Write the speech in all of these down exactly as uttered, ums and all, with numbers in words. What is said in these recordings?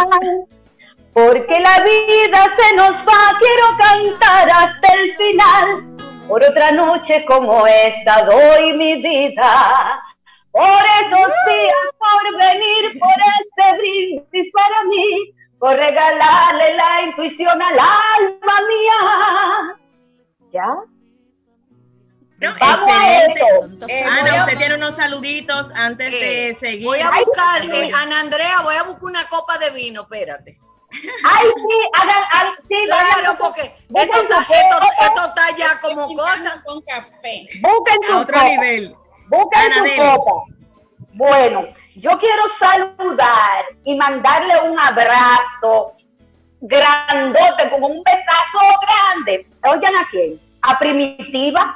Porque la vida se nos va, quiero cantar hasta el final. Por otra noche como esta doy mi vida. Por esos días, por venir, por este brindis para mí, por regalarle la intuición al alma mía. ¿Ya? No, Vamos excelente. a Eh, Ana, voy a- usted tiene unos saluditos antes Eh, de seguir. Voy a buscar, eh, Ana Andrea, voy a buscar una copa de vino, espérate. Ay, sí, hagan, ay, sí, Claro, vayan, porque esto busquen está, su esto, copa, esto está ya como cosa. Con café. busquen A su otro copa, nivel. busquen Ana, su dele. copa. Bueno, yo quiero saludar y mandarle un abrazo grandote, con un besazo grande. ¿Oigan a quién? A Primitiva.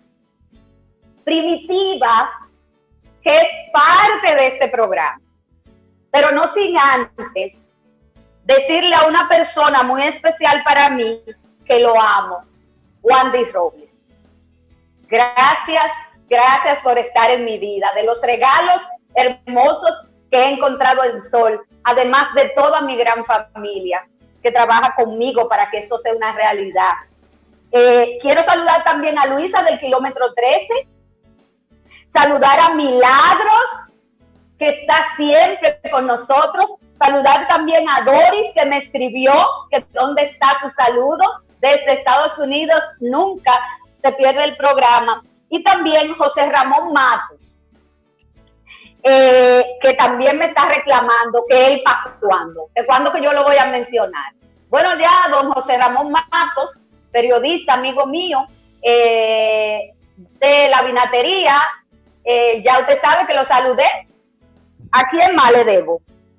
Primitiva, que es parte de este programa. Pero no sin antes decirle a una persona muy especial para mí que lo amo, Wandy Robles. Gracias, gracias por estar en mi vida, de los regalos hermosos que he encontrado el sol, además de toda mi gran familia que trabaja conmigo para que esto sea una realidad. Eh, quiero saludar también a Luisa del kilómetro trece, saludar a Milagros, que está siempre con nosotros, saludar también a Doris, que me escribió que dónde está su saludo, desde Estados Unidos, nunca se pierde el programa, y también José Ramón Matos, eh, que también me está reclamando que él para cuándo, que cuándo que yo lo voy a mencionar. Bueno, ya don José Ramón Matos, periodista, amigo mío, eh, de la vinatería, eh, ya usted sabe que lo saludé. ¿A quién más le debo?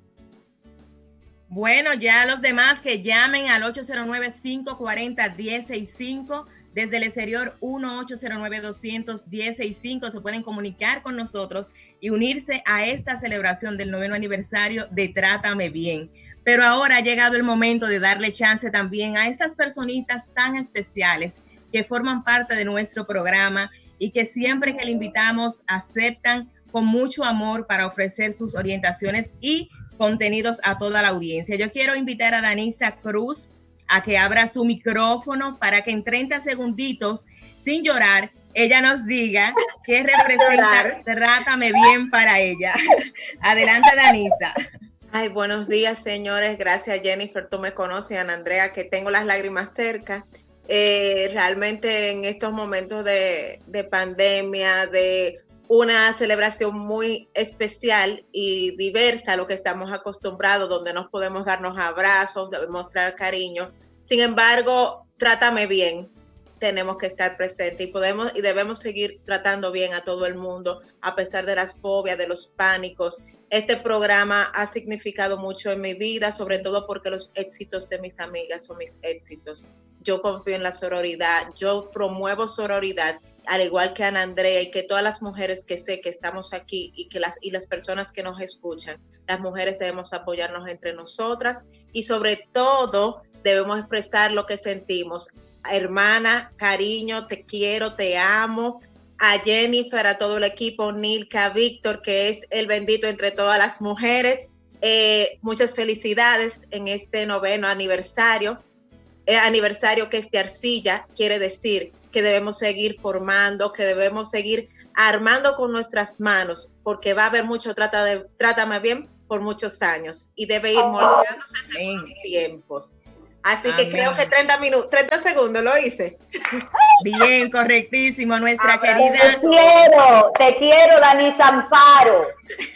Bueno, ya los demás que llamen al ocho cero nueve, cinco cuatro cero, uno cero seis cinco, desde el exterior uno ocho cero nueve, dos cero cero, uno cero seis cinco, se pueden comunicar con nosotros y unirse a esta celebración del noveno aniversario de Trátame Bien. Pero ahora ha llegado el momento de darle chance también a estas personitas tan especiales que forman parte de nuestro programa y que siempre que le invitamos aceptan con mucho amor para ofrecer sus orientaciones y contenidos a toda la audiencia. Yo quiero invitar a Danisa Cruz a que abra su micrófono para que en treinta segunditos, sin llorar, ella nos diga qué representa Trátame Bien para ella. Adelante, Danisa. Ay, buenos días, señores. Gracias, Jennifer. Tú me conoces, Ana Andrea, que tengo las lágrimas cerca. Eh, realmente en estos momentos de, de pandemia, de una celebración muy especial y diversa a lo que estamos acostumbrados, donde nos podemos darnos abrazos, mostrar cariño. Sin embargo, Trátame Bien, tenemos que estar presentes y podemos y debemos seguir tratando bien a todo el mundo, a pesar de las fobias, de los pánicos. Este programa ha significado mucho en mi vida, sobre todo porque los éxitos de mis amigas son mis éxitos. Yo confío en la sororidad, yo promuevo sororidad, al igual que Ana Andrea y que todas las mujeres que sé que estamos aquí y que las, y las personas que nos escuchan, las mujeres debemos apoyarnos entre nosotras y sobre todo debemos expresar lo que sentimos. Hermana, cariño, te quiero, te amo. A Jennifer, a todo el equipo, Nilka, a Víctor, que es el bendito entre todas las mujeres. Eh, muchas felicidades en este noveno aniversario. Eh, aniversario que es de arcilla, quiere decir que debemos seguir formando, que debemos seguir armando con nuestras manos, porque va a haber mucho trata de, Trátame Bien por muchos años y debe ir moldeándose en los tiempos. Así Amén. que creo que treinta minutos, treinta segundos lo hice. Bien, correctísimo, nuestra Abrazo. querida. Te quiero, te quiero, Danisa Amparo.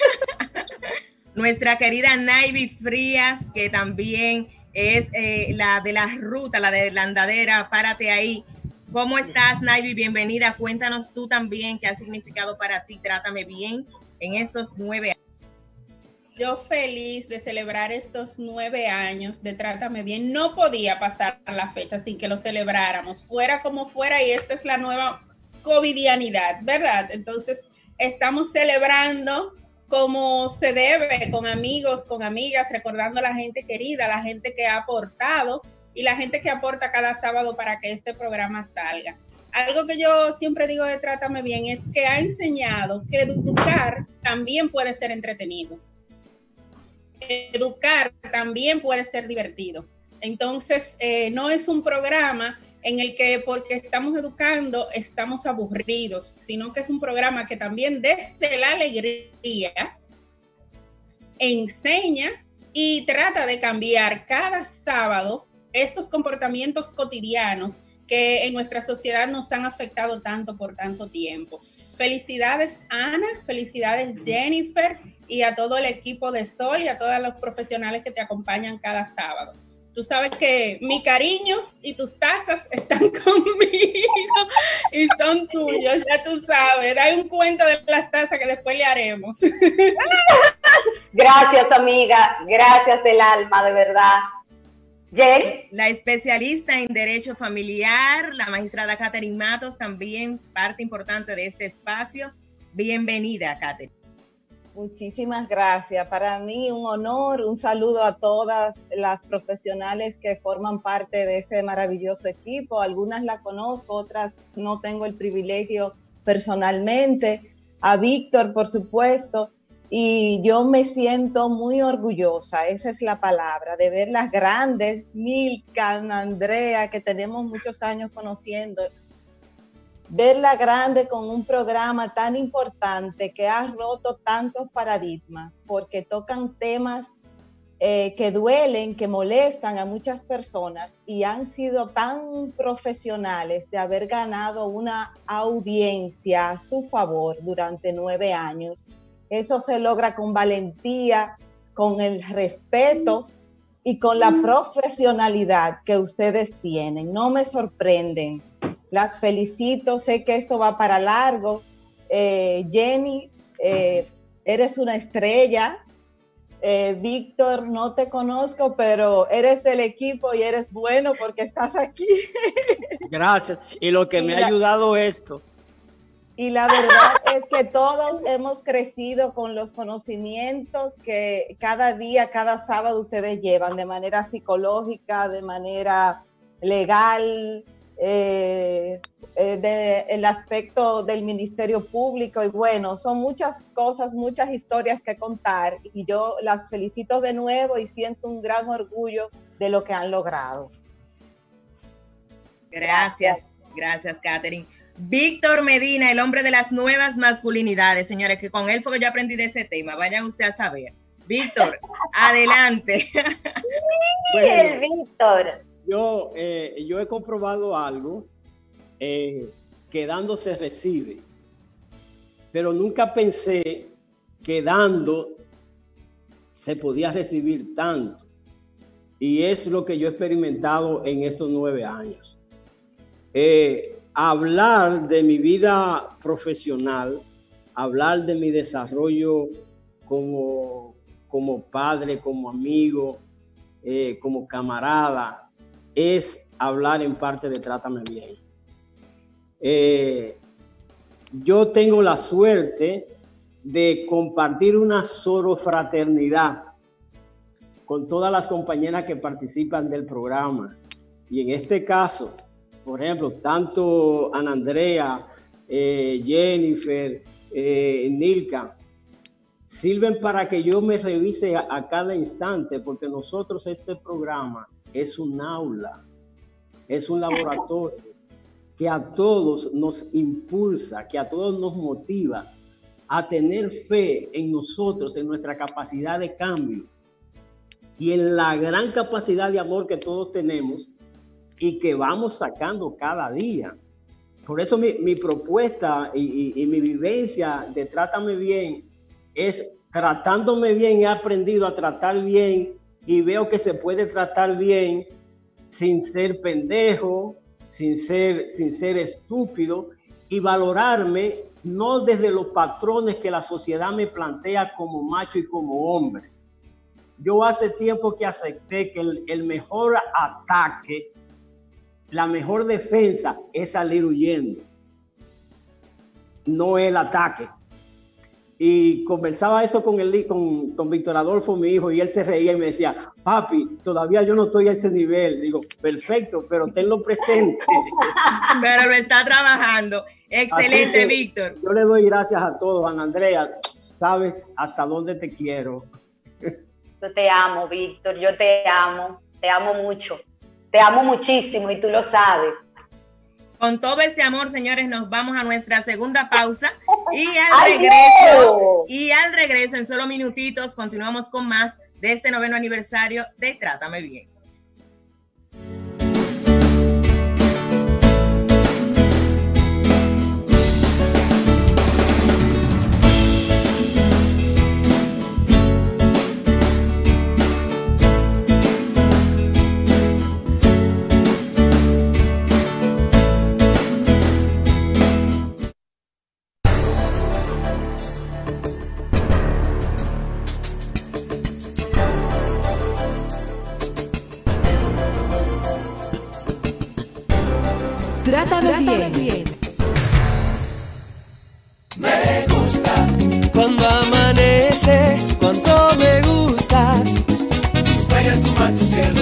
Nuestra querida Naivi Frías, que también es eh, la de la ruta, la de la andadera, párate ahí. ¿Cómo estás, Naivi? Bienvenida. Cuéntanos tú también qué ha significado para ti Trátame Bien en estos nueve años. Yo feliz de celebrar estos nueve años de Trátame Bien. No podía pasar la fecha sin que lo celebráramos, fuera como fuera, y esta es la nueva covidianidad, ¿verdad? Entonces, estamos celebrando como se debe, con amigos, con amigas, recordando a la gente querida, la gente que ha aportado y la gente que aporta cada sábado para que este programa salga. Algo que yo siempre digo de Trátame Bien es que ha enseñado que educar también puede ser entretenido. educar también puede ser divertido. Entonces, eh, no es un programa en el que porque estamos educando estamos aburridos, sino que es un programa que también desde la alegría enseña y trata de cambiar cada sábado esos comportamientos cotidianos que en nuestra sociedad nos han afectado tanto por tanto tiempo. Felicidades, Ana, felicidades, Jennifer, y a todo el equipo de Sol y a todos los profesionales que te acompañan cada sábado. Tú sabes que mi cariño y tus tazas están conmigo y son tuyos, ya tú sabes. Hay un cuento de las tazas que después le haremos. Gracias, amiga. Gracias del alma, de verdad. Jen. La especialista en Derecho Familiar, la magistrada Catherine Matos, también parte importante de este espacio. Bienvenida, Catherine. Muchísimas gracias. Para mí un honor, un saludo a todas las profesionales que forman parte de este maravilloso equipo. Algunas las conozco, otras no tengo el privilegio personalmente. A Víctor, por supuesto. Y yo me siento muy orgullosa, esa es la palabra, de ver las grandes, Milka, Andrea, que tenemos muchos años conociendo, verla grande con un programa tan importante que ha roto tantos paradigmas, porque tocan temas eh, que duelen, que molestan a muchas personas y han sido tan profesionales de haber ganado una audiencia a su favor durante nueve años. Eso se logra con valentía, con el respeto y con la profesionalidad que ustedes tienen. No me sorprenden. Las felicito. Sé que esto va para largo. Eh, Jenny, eh, eres una estrella. Eh, Víctor, no te conozco, pero eres del equipo y eres bueno porque estás aquí. Gracias. Y lo que me ha ayudado esto. Y la verdad es que todos hemos crecido con los conocimientos que cada día, cada sábado ustedes llevan de manera psicológica, de manera legal, eh, eh, de, el aspecto del Ministerio Público. Y bueno, son muchas cosas, muchas historias que contar. Y yo las felicito de nuevo y siento un gran orgullo de lo que han logrado. Gracias, gracias, Catherine. Víctor Medina, el hombre de las nuevas masculinidades, señores, que con él fue que yo aprendí de ese tema. Vayan ustedes a saber. Víctor, adelante. Bueno, el Víctor. Yo, eh, yo he comprobado algo, eh, que dando se recibe, pero nunca pensé que dando se podía recibir tanto. Y es lo que yo he experimentado en estos nueve años. Eh, Hablar de mi vida profesional, hablar de mi desarrollo como, como padre, como amigo, eh, como camarada, es hablar en parte de Trátame Bien. Eh, yo tengo la suerte de compartir una sorofraternidad con todas las compañeras que participan del programa. Y en este caso, por ejemplo, tanto Ana Andrea, eh, Jennifer, eh, Nilka, sirven para que yo me revise a, a cada instante, porque nosotros este programa es un aula, es un laboratorio que a todos nos impulsa, que a todos nos motiva a tener fe en nosotros, en nuestra capacidad de cambio y en la gran capacidad de amor que todos tenemos y que vamos sacando cada día. Por eso mi, mi propuesta y, y, y mi vivencia de Trátame Bien es tratándome bien, he aprendido a tratar bien y veo que se puede tratar bien sin ser pendejo, sin ser, sin ser estúpido y valorarme no desde los patrones que la sociedad me plantea como macho y como hombre. Yo hace tiempo que acepté que el, el mejor ataque, la mejor defensa es salir huyendo, no el ataque. Y conversaba eso con, el, con, con Víctor Adolfo, mi hijo, y él se reía y me decía, papi, todavía yo no estoy a ese nivel. Digo, perfecto, pero tenlo presente. Pero lo está trabajando. Excelente, Víctor. Yo le doy gracias a todos, Ana Andrea, sabes hasta dónde te quiero. Yo te amo, Víctor, yo te amo, te amo mucho, te amo muchísimo y tú lo sabes. Con todo este amor, señores, nos vamos a nuestra segunda pausa y al ¡Ay, regreso, Dios! y al regreso, en solo minutitos, continuamos con más de este noveno aniversario de Trátame Bien. Trátame, Trátame bien. bien. Me gusta cuando amanece, cuánto me gustas. Vayas tu mar, tu cielo.